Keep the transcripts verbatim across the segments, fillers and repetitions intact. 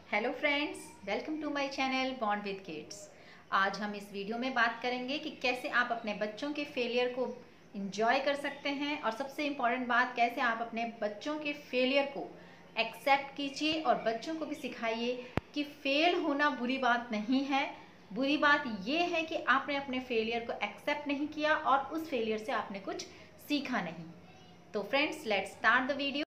Hello friends, welcome to my channel bond with kids. आज हम इस वीडियो में बात करेंगे कि कैसे आप अपने बच्चों के फेलियर को इंजॉय कर सकते हैं और सबसे इम्पॉर्टेंट बात, कैसे आप अपने बच्चों के फेलियर को एक्सेप्ट कीजिए और बच्चों को भी सिखाइए कि फेल होना बुरी बात नहीं है। बुरी बात ये है कि आपने अपने फेलियर को एक्सेप्ट नहीं किया और उस फेलियर से आपने कुछ सीखा नहीं। तो friends, let's start the video.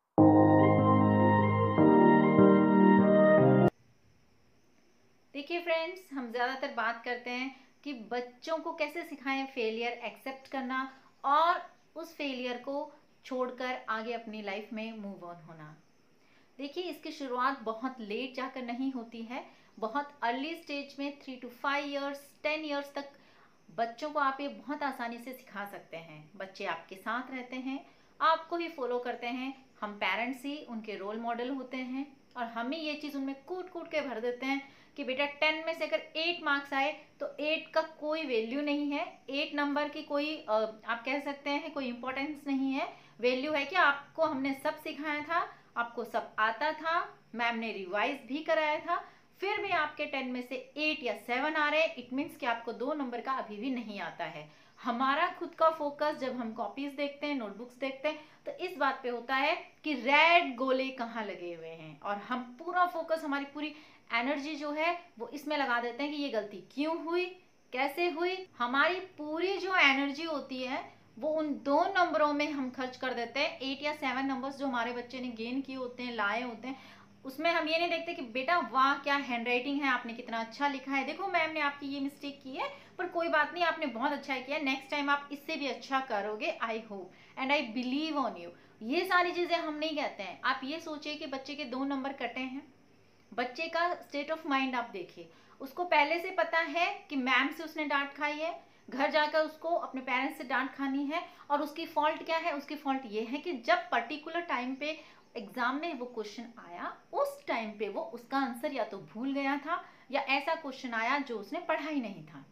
देखिए फ्रेंड्स, हम ज़्यादातर बात करते हैं कि बच्चों को कैसे सिखाएं फेलियर एक्सेप्ट करना और उस फेलियर को छोड़कर आगे अपनी लाइफ में मूव ऑन होना। देखिए, इसकी शुरुआत बहुत लेट जाकर नहीं होती है, बहुत अर्ली स्टेज में three two five years ten years तक बच्चों को आप ये बहुत आसानी से सिखा सकते हैं। बच्चे आपके साथ रहते हैं, आपको ही फॉलो करते हैं, हम पेरेंट्स ही उनके रोल मॉडल होते हैं और हम ही ये चीज़ उनमें कूट कूट के भर देते हैं कि बेटा टेन में से अगर एट मार्क्स आए तो एट का कोई वैल्यू नहीं है, एट नंबर की कोई आप कह सकते हैं कोई इंपॉर्टेंस नहीं है। वैल्यू है कि आपको हमने सब सिखाया था, आपको सब आता था, मैम ने रिवाइज भी कराया था, फिर भी आपके टेन में से एट या सेवन आ रहे हैं, इट मीन्स कि आपको दो नंबर का अभी भी नहीं आता है। हमारा खुद का फोकस जब हम कॉपीज देखते हैं, नोटबुक्स देखते हैं, तो इस बात पे होता है कि रेड गोले कहाँ लगे हुए हैं और हम पूरा फोकस, हमारी पूरी एनर्जी जो है वो इसमें लगा देते हैं कि ये गलती क्यों हुई, कैसे हुई। हमारी पूरी जो एनर्जी होती है वो उन दो नंबरों में हम खर्च कर देते हैं। एट या सेवन नंबर्स जो हमारे बच्चे ने गेन किए होते हैं, लाए होते हैं, उसमें हम ये नहीं देखते कि बेटा वाह क्या हैंडराइटिंग है, आपने कितना अच्छा लिखा है, देखो मैम ने आपकी ये मिस्टेक की है पर कोई बात नहीं, आपने बहुत अच्छा किया, नेक्स्ट टाइम आप इससे भी अच्छा करोगे, I hope and I believe on you. ये सारी चीजें हम नहीं कहते हैं। आप ये सोचिए कि बच्चे के दो नंबर कटे हैं, बच्चे का स्टेट ऑफ माइंड आप देखिए, उसको पहले से पता है कि मैम से उसने डांट खाई है, घर जाकर उसको अपने पेरेंट्स से डांट खानी है और उसकी फॉल्ट क्या है, उसकी फॉल्ट ये है कि जब पर्टिकुलर टाइम पे एग्जाम में वो क्वेश्चन आया, उस टाइम पे वो उसका आंसर या तो भूल गया था या ऐसा क्वेश्चन आया जो उसने पढ़ा ही नहीं था।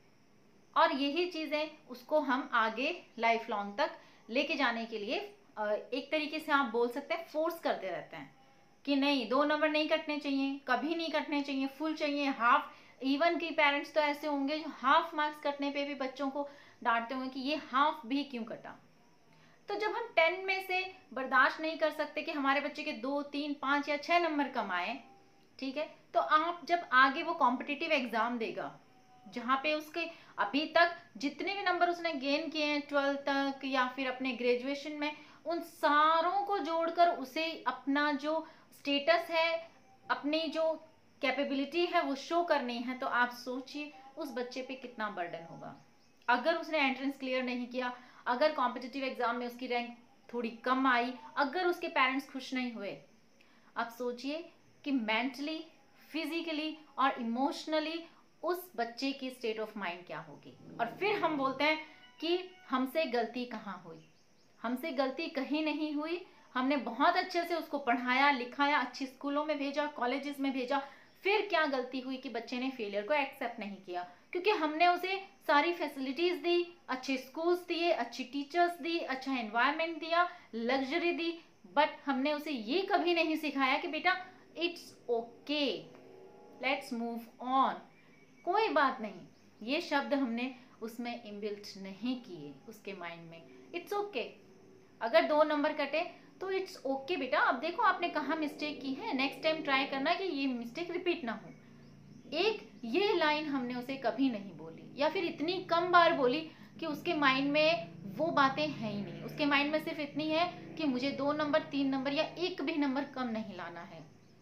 और यही चीजें उसको हम आगे लाइफ लॉन्ग तक लेके जाने के लिए एक तरीके से आप बोल सकते हैं फोर्स करते रहते हैं कि नहीं, दो नंबर नहीं कटने चाहिए, कभी नहीं कटने चाहिए, फुल चाहिए, हाफ। इवन की पेरेंट्स तो ऐसे होंगे जो हाफ मार्क्स कटने पे भी बच्चों को डांटते होंगे कि ये हाफ भी क्यों कटा। तो जब हम टेन में से बर्दाश्त नहीं कर सकते कि हमारे बच्चे के दो तीन पांच या छह नंबर कम आए, ठीक है, तो आप जब आगे वो कॉम्पिटिटिव एग्जाम देगा जहाँ पे उसके अभी तक जितने भी नंबर उसने गेन किए हैं ट्वेल्थ तक या फिर अपने ग्रेजुएशन में, उन सारों को जोड़कर उसे अपना जो स्टेटस है, अपनी जो कैपेबिलिटी है वो शो करनी है, तो आप सोचिए उस बच्चे पे कितना बर्डन होगा। अगर उसने एंट्रेंस क्लियर नहीं किया, अगर कॉम्पिटिटिव एग्जाम में उसकी रैंक थोड़ी कम आई, अगर उसके पेरेंट्स खुश नहीं हुए, आप सोचिए कि मेंटली, फिजिकली और इमोशनली उस बच्चे की स्टेट ऑफ माइंड क्या होगी। और फिर हम बोलते हैं कि हमसे गलती कहाँ हुई। हमसे गलती कहीं नहीं हुई, हमने बहुत अच्छे से उसको पढ़ाया लिखाया, अच्छी स्कूलों में भेजा, कॉलेजेस में भेजा, फिर क्या गलती हुई कि बच्चे ने फेलियर को एक्सेप्ट नहीं किया? क्योंकि हमने उसे सारी फैसिलिटीज दी, अच्छे स्कूल्स दिए, अच्छी टीचर्स दी, अच्छा एनवायरनमेंट दिया, लग्जरी दी, बट हमने उसे ये कभी नहीं सिखाया कि बेटा it's okay, let's move on, कोई बात नहीं। ये शब्द हमने उसमें इनबिल्ट नहीं किए उसके माइंड में। It's okay okay. अगर दो नंबर कटे तो इट्स ओके okay बेटा, अब देखो आपने कहाँ मिस्टेक की है, नेक्स्ट टाइम ट्राई करना कि ये मिस्टेक रिपीट ना हो। एक ये लाइन हमने उसे कभी नहीं बोली या फिर इतनी कम बार बोली कि उसके माइंड में वो बातें हैं ही नहीं। उसके माइंड में सिर्फ इतनी है कि मुझे दो नंबर तीन नंबर या एक भी नंबर कम नहीं लाना है,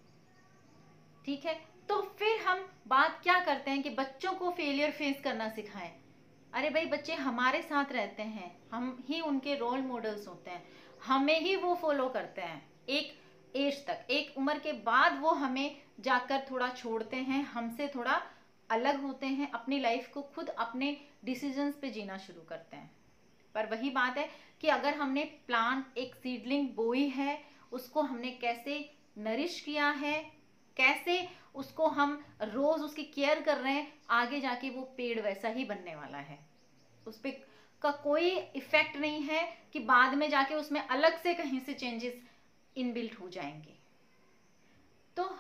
ठीक है। तो फिर हम बात क्या करते हैं कि बच्चों को फेलियर फेस करना सिखाएं। अरे भाई, बच्चे हमारे साथ रहते हैं, हम ही उनके रोल मॉडल्स होते हैं, हमें ही वो फॉलो करते हैं एक एज तक। एक उम्र के बाद वो हमें जाकर थोड़ा छोड़ते हैं, हमसे थोड़ा अलग होते हैं, अपनी लाइफ को खुद अपने डिसीजंस पे जीना शुरू करते हैं। पर वही बात है कि अगर हमने प्लांट, एक सीडलिंग बोई है, उसको हमने कैसे नरिश किया है, कैसे उसको हम रोज उसकी केयर कर रहे हैं, आगे जाके वो पेड़ वैसा ही बनने वाला है। उस पे का कोई इफेक्ट नहीं है कि बाद में जाके उसमें अलग से कहीं से चेंजेस इनबिल्ट हो जाएंगे। तो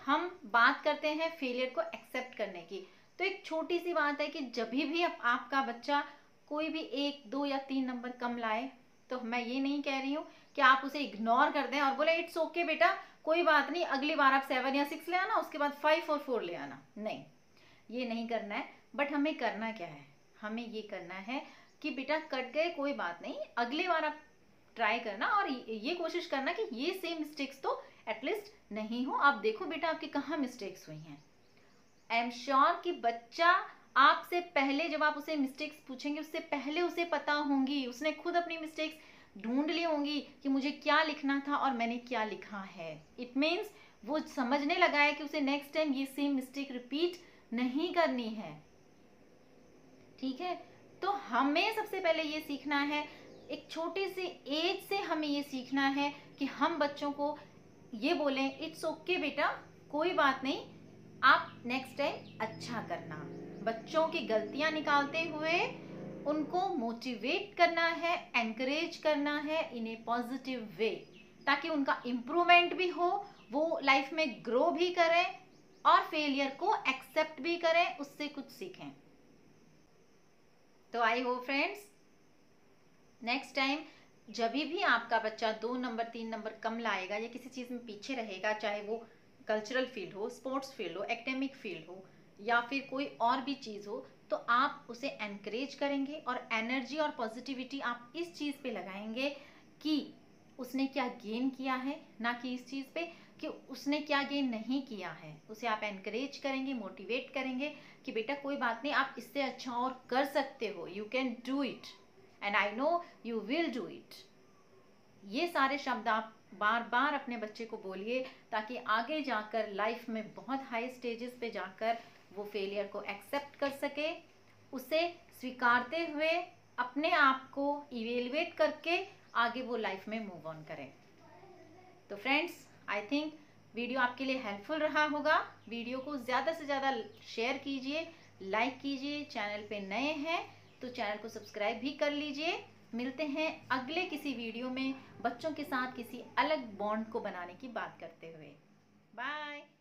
हम बात करते हैं फेलियर को एक्सेप्ट करने की। तो एक छोटी सी बात है कि जब भी आप, आपका बच्चा कोई भी एक दो या तीन नंबर कम लाए, तो मैं ये नहीं कह रही हूँ कि आप उसे इग्नोर कर दें और बोले इट्स ओके बेटा, कोई बात नहीं, अगली बार आप सेवन या सिक्स ले आना, उसके बाद फाइव और फोर ले आना। नहीं, ये नहीं करना है। बट हमें करना क्या है, हमें ये करना है कि बेटा कट गए कोई बात नहीं, अगली बार आप ट्राई करना और ये कोशिश करना कि ये सेम मिस्टेक्स तो एटलीस्ट नहीं हो। आप देखो बेटा आपकी कहाँ मिस्टेक्स हुई हैं। आई एम श्योर कि बच्चा आपसे पहले, जब आप उसे मिस्टेक्स पूछेंगे उससे पहले उसे पता होंगी, उसने खुद अपनी मिस्टेक्स ढूंढ ली होंगी कि मुझे क्या लिखना था और मैंने क्या लिखा है। इट मीन्स वो समझने लगा है कि उसे नेक्स्ट टाइम ये सेम मिस्टेक रिपीट नहीं करनी है। ठीक है, तो हमें सबसे पहले ये सीखना है, एक छोटी सी एज से हमें ये सीखना है कि हम बच्चों को ये बोलें इट्स ओके बेटा, कोई बात नहीं, आप नेक्स्ट टाइम अच्छा करना। बच्चों की गलतियां निकालते हुए उनको मोटिवेट करना है, एनकरेज करना है इन ए पॉजिटिव वे, ताकि उनका इम्प्रूवमेंट भी हो, वो लाइफ में ग्रो भी करें और फेलियर को एक्सेप्ट भी करें, उससे कुछ सीखें। तो I hope friends, next time जब भी आपका बच्चा दो नंबर तीन नंबर कम लाएगा या किसी चीज़ में पीछे रहेगा, चाहे वो कल्चरल फील्ड हो, स्पोर्ट्स फील्ड हो, एकेडमिक फील्ड हो या फिर कोई और भी चीज़ हो, तो आप उसे एनकरेज करेंगे और एनर्जी और पॉजिटिविटी आप इस चीज़ पे लगाएंगे कि उसने क्या गेन किया है, ना कि इस चीज़ पे कि उसने क्या गेन नहीं किया है। उसे आप एनकरेज करेंगे, मोटिवेट करेंगे कि बेटा कोई बात नहीं, आप इससे अच्छा और कर सकते हो, you can do it and I know you will do it. ये सारे शब्द आप बार बार अपने बच्चे को बोलिए, ताकि आगे जाकर लाइफ में बहुत हाई स्टेजेस पे जाकर वो फेलियर को एक्सेप्ट कर सके, उसे स्वीकारते हुए अपने आप को इवेलुएट करके आगे वो लाइफ में मूव ऑन करें। तो फ्रेंड्स, आई थिंक वीडियो आपके लिए हेल्पफुल रहा होगा। वीडियो को ज़्यादा से ज़्यादा शेयर कीजिए, लाइक कीजिए। चैनल पे नए हैं तो चैनल को सब्सक्राइब भी कर लीजिए। मिलते हैं अगले किसी वीडियो में बच्चों के साथ किसी अलग बॉन्ड को बनाने की बात करते हुए। बाय।